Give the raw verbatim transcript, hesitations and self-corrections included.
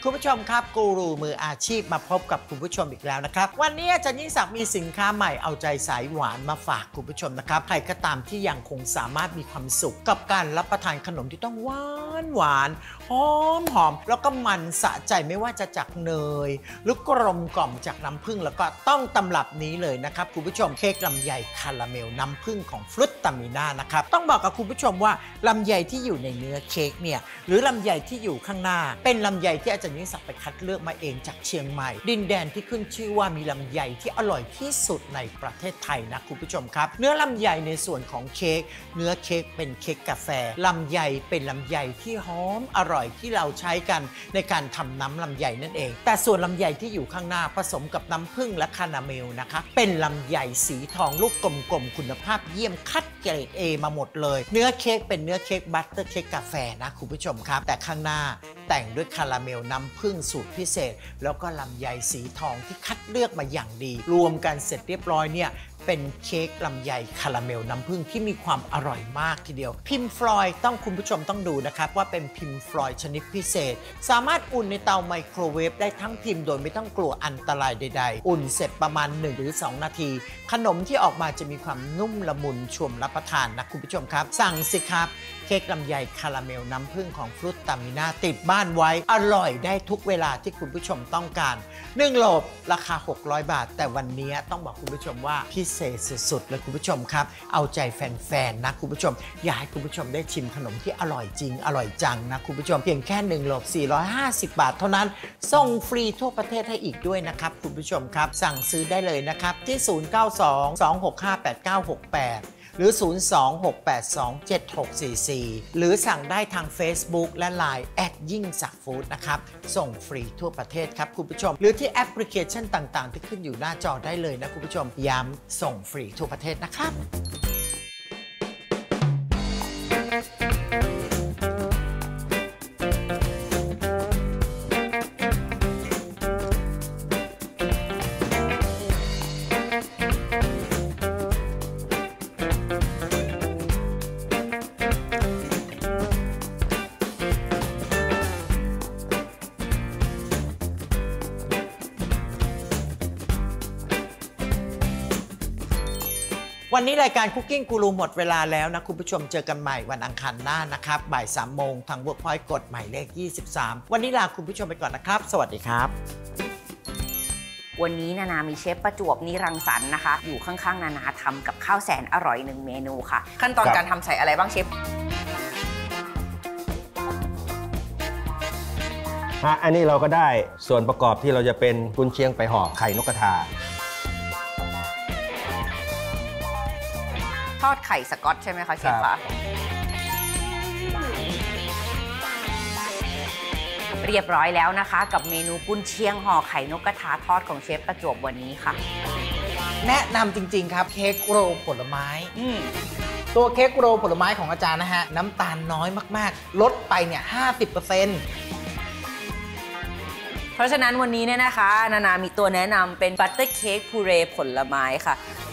คุณผู้ชมครับกูรูมืออาชีพมาพบกับคุณผู้ชมอีกแล้วนะครับวันนี้อาจารย์ยิ่งศักดิ์มีสินค้าใหม่เอาใจสายหวานมาฝากคุณผู้ชมนะครับใครก็ตามที่ยังคงสามารถมีความสุขกับการรับประทานขนมที่ต้องหวานหวานหอมหอมแล้วก็มันสะใจไม่ว่าจะจากเนยหรือกลมกล่อมจากน้ำผึ้งแล้วก็ต้องตำรับนี้เลยนะครับคุณผู้ชมเค้กลำไยคาราเมลน้ำผึ้งของฟรุตตามิน่านะครับต้องบอกกับคุณผู้ชมว่าลำไยที่อยู่ในเนื้อเค้กเนี่ยหรือลำไยที่อยู่ข้างหน้าเป็นลำไยที่อาจารย์ยิ่งศักดิ์ไปคัดเลือกมาเองจากเชียงใหม่ดินแดนที่ขึ้นชื่อว่ามีลำไยที่อร่อยที่สุดในประเทศไทยนะคุณผู้ชมครับเนื้อลำไยในส่วนของเค้กเนื้อเค้กเป็นเค้กกาแฟลำไยเป็นลำไยที่หอมอร่อยที่เราใช้กันในการทำน้ำลำไยนั่นเองแต่ส่วนลำไยที่อยู่ข้างหน้าผสมกับน้ำผึ้งและคาราเมลนะคะเป็นลำไยสีทองลูกกลมๆคุณภาพเยี่ยมคัดเกรด เอ มาหมดเลยเนื้อเค้กเป็นเนื้อเค้กบัตเตอร์เค้กกาแฟนะคุณผู้ชมครับแต่ข้างหน้าแต่งด้วยคาราเมลน้ำผึ้งสูตรพิเศษแล้วก็ลำไยสีทองที่คัดเลือกมาอย่างดีรวมกันเสร็จเรียบร้อยเนี่ยเป็นเค้กลำไยคาราเมลน้ำผึ้งที่มีความอร่อยมากทีเดียวพิมพ์ฟลอยด์ต้องคุณผู้ชมต้องดูนะครับว่าเป็นพิมพ์ฟลอยด์ชนิดพิเศษสามารถอุ่นในเตาไมโครเวฟได้ทั้งพิมพ์โดยไม่ต้องกลัวอันตรายใดๆอุ่นเสร็จประมาณหนึ่งหรือสองนาทีขนมที่ออกมาจะมีความนุ่มละมุนชวนรับประทานนะคุณผู้ชมครับสั่งสิครับเค้กลำไยคาราเมลน้ำผึ้งของฟรุตตามิน่าติดบ้านไว้อร่อยได้ทุกเวลาที่คุณผู้ชมต้องการหนึ่งโหลราคาหกร้อยบาทแต่วันนี้ต้องบอกคุณผู้ชมว่าพิเศษสุดๆเลยคุณผู้ชมครับเอาใจแฟนๆนะคุณผู้ชมอยากให้คุณผู้ชมได้ชิมขนมที่อร่อยจริงอร่อยจังนะคุณผู้ชมเพียงแค่หนึ่งโหลสี่ร้อยห้าสิบบาทเท่านั้นส่งฟรีทั่วประเทศให้อีกด้วยนะครับคุณผู้ชมครับสั่งซื้อได้เลยนะครับที่ศูนย์ เก้า สอง สอง หก ห้า แปด เก้า หก แปดหรือศูนย์ สอง หก แปด สอง เจ็ด หก สี่ สี่ หรือสั่งได้ทาง Facebook และ ไลน์ แอดยิ่งศักดิ์ฟู้ดนะครับส่งฟรีทั่วประเทศครับคุณผู้ชมหรือที่แอปพลิเคชันต่างๆที่ขึ้นอยู่หน้าจอได้เลยนะคุณผู้ชมย้ำส่งฟรีทั่วประเทศนะครับวันนี้รายการคุกกิ้งกูรูหมดเวลาแล้วนะคุณผู้ชมเจอกันใหม่วันอังคารหน้านะครับบ่ายสามโมงทาง เวิร์กพอยต์ กฎหมายเลขยี่สิบสามวันนี้ลาคุณผู้ชมไปก่อนนะครับสวัสดีครับวันนี้นานามีเชฟประจวบนิรังสรรค์นะคะอยู่ข้างๆนานาทำกับข้าวแสนอร่อยหนึ่งเมนูค่ะขั้นตอนการทำใส่อะไรบ้างเชฟอันนี้เราก็ได้ส่วนประกอบที่เราจะเป็นกุนเชียงไปห่อไข่นกกระทาทอดไข่สก๊อตใช่ไหมคะเชฟคะเรียบร้อยแล้วนะคะกับเมนูกุนเชียงห่อไข่นกกระทาทอดของเชฟประจวบวันนี้ค่ะแนะนำจริงๆครับเค้กโรลผลไม้ตัวเค้กโรลผลไม้ของอาจารย์นะฮะน้ำตาลน้อยมากๆลดไปเนี่ย ห้าสิบเปอร์เซ็นต์เพราะฉะนั้นวันนี้เนี่ยนะคะนานามีตัวแนะนำเป็นบัตเตอร์เค้กพูเรผลไม้ค่ะ